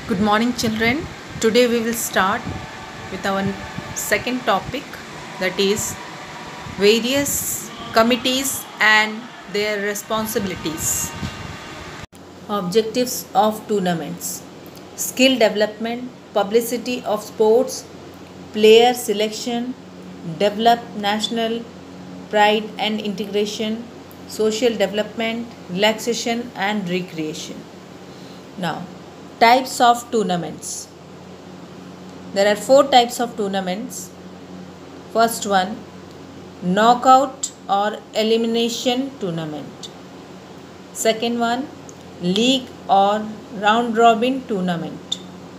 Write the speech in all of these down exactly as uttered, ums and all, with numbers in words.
Good morning, children. Today we will start with our second topic, that is various committees and their responsibilities. Objectives of tournaments: skill development, publicity of sports, player selection, develop national pride and integration, social development, relaxation and recreation. Now, types of tournaments. There are four types of tournaments. First one, knockout or elimination tournament. Second one, league or round robin tournament.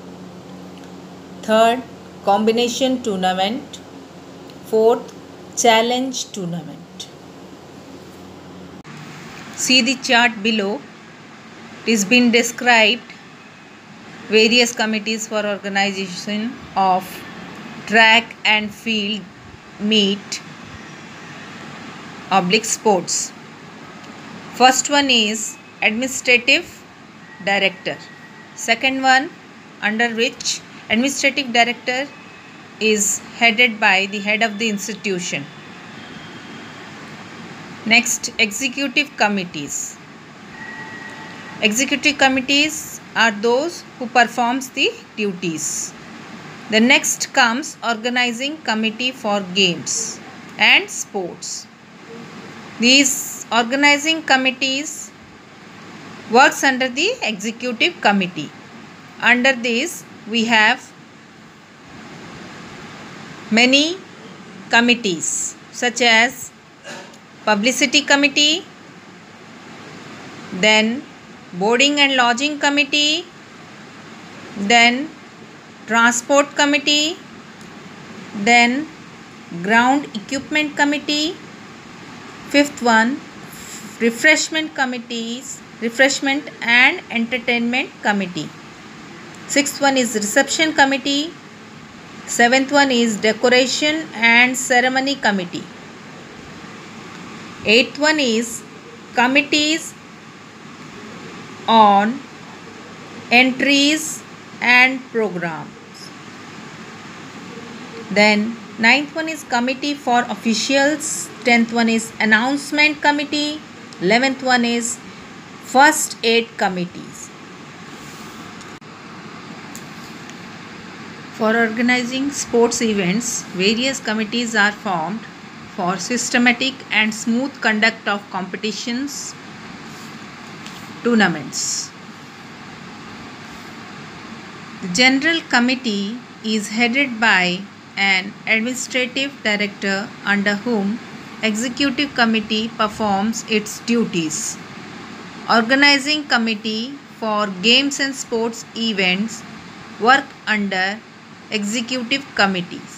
Third, combination tournament. Fourth, challenge tournament. See the chart below. It is been described various committees for organization of track and field meet oblique sports. First one is administrative director. Second one, under which administrative director is headed by the head of the institution. Next, executive committees. Executive committees are those who performs the duties. The next comes organizing committee for games and sports. These organizing committees works under the executive committee. Under this we have many committees such as publicity committee, then boarding and lodging committee, then transport committee, then ground equipment committee. Fifth one, refreshment committees, refreshment and entertainment committee. Sixth one is reception committee. Seventh one is decoration and ceremony committee. Eighth one is committees on entries and programs. Then ninth one is committee for officials. Tenth one is announcement committee. Eleventh one is first aid committees. For organizing sports events, various committees are formed for systematic and smooth conduct of competitions, tournaments. The General Committee is headed by an administrative director under whom Executive Committee performs its duties. Organizing Committee for games and sports events work under Executive Committees.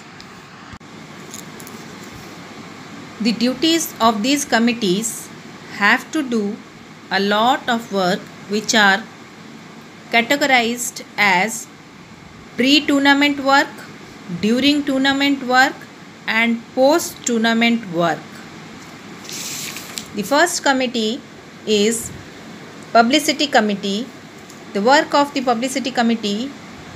The duties of these committees have to do a lot of work which are categorized as pre-tournament work, during tournament work and post-tournament work. The first committee is publicity committee. The work of the publicity committee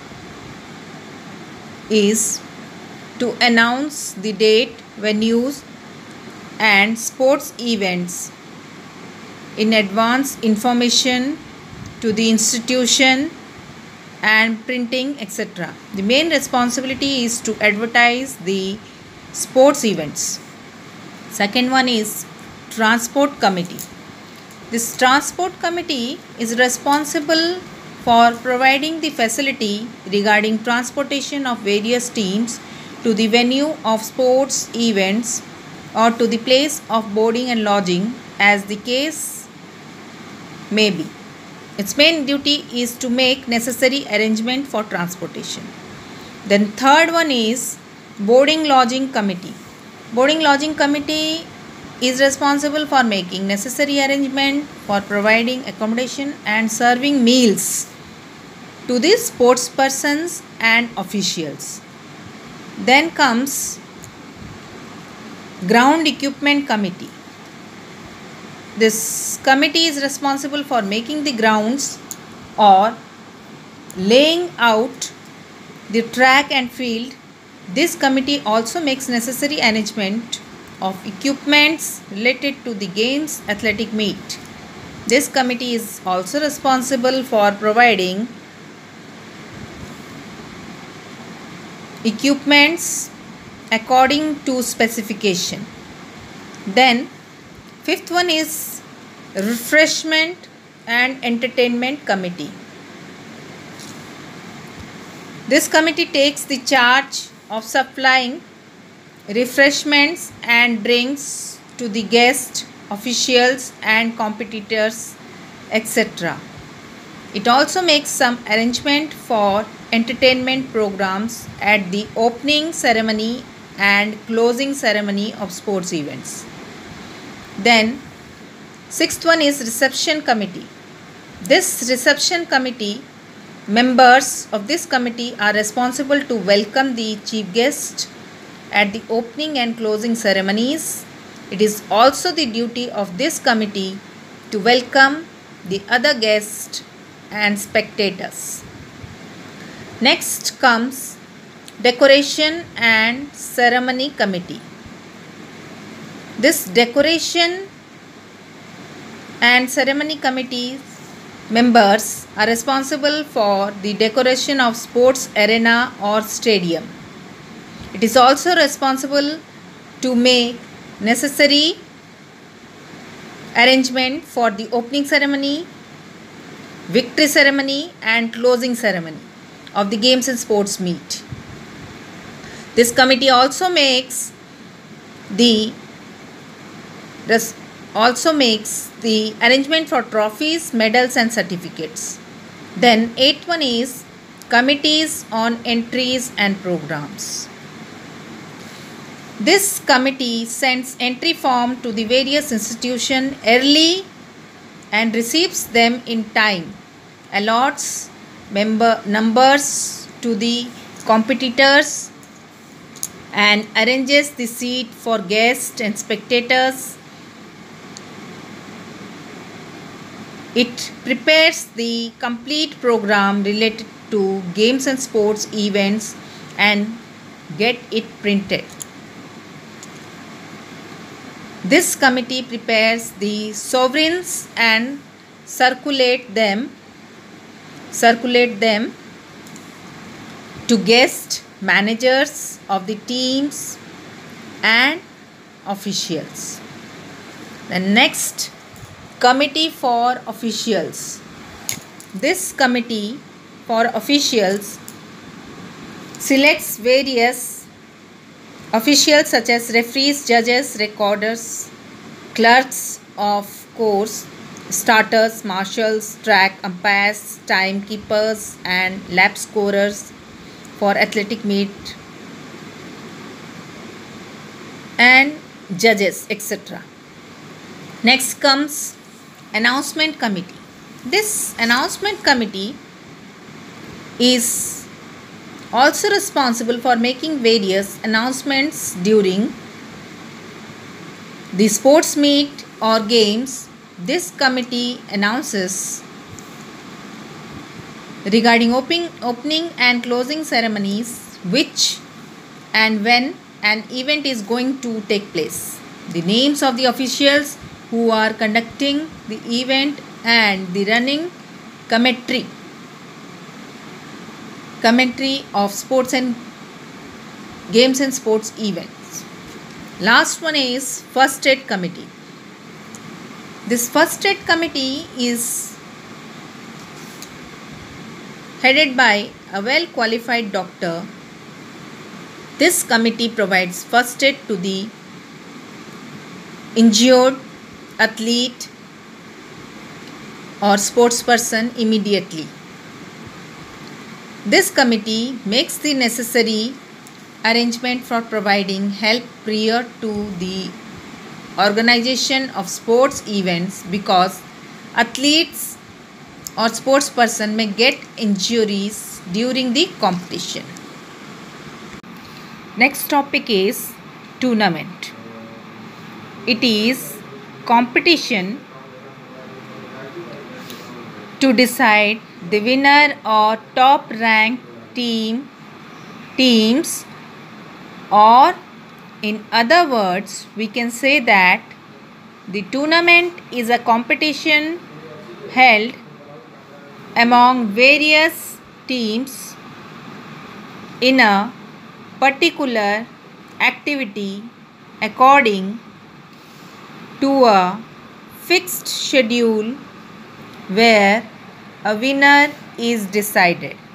is to announce the date, venues and sports events in advance information to the institution and printing, et cetera. The main responsibility is to advertise the sports events. Second one is transport committee. This transport committee is responsible for providing the facility regarding transportation of various teams to the venue of sports events or to the place of boarding and lodging as the case may be. Its main duty is to make necessary arrangement for transportation. Then third one is boarding lodging committee. Boarding lodging committee is responsible for making necessary arrangement for providing accommodation and serving meals to the sports persons and officials. Then comes ground equipment committee. This committee is responsible for making the grounds or laying out the track and field, this committee also makes necessary arrangement of equipments related to the games athletic meet. This committee is also responsible for providing equipments according to specification. Then fifth one is refreshment and entertainment committee. This committee takes the charge of supplying refreshments and drinks to the guests, officials and competitors, et cetera. It also makes some arrangement for entertainment programs at the opening ceremony and closing ceremony of sports events. Then sixth one is reception committee. This reception committee, members of this committee are responsible to welcome the chief guest at the opening and closing ceremonies. It is also the duty of this committee to welcome the other guests and spectators. Next comes decoration and ceremony committee. This decoration and ceremony committee members are responsible for the decoration of sports arena or stadium. It is also responsible to make necessary arrangement for the opening ceremony, victory ceremony and closing ceremony of the games and sports meet. This committee also makes the also makes the arrangement for trophies, medals and certificates. Then eighth one is committees on entries and programs. This committee sends entry form to the various institutions early and receives them in time, allots member numbers to the competitors and arranges the seat for guests and spectators. It prepares the complete program related to games and sports events and get it printed. This committee prepares the sovereigns and circulate them circulate them to guest managers of the teams and officials. The next, committee for officials. This committee for officials selects various officials such as referees, judges, recorders, clerks of course, starters, marshals, track umpires, timekeepers and lap scorers for athletic meet and judges, et cetera. Next comes announcement committee. This announcement committee is also responsible for making various announcements during the sports meet or games. This committee announces regarding opening, opening and closing ceremonies, which and when an event is going to take place, the names of the officials who are conducting the event and the running commentary commentary of sports and games and sports events. Last one is first aid committee. This first aid committee is headed by a well qualified doctor. This committee provides first aid to the injured athlete or sports person immediately. This committee makes the necessary arrangement for providing help prior to the organization of sports events, because athletes or sports person may get injuries during the competition. Next topic is tournament. It is competition to decide the winner or top ranked team teams, or in other words we can say that the tournament is a competition held among various teams in a particular activity according to a fixed schedule where a winner is decided.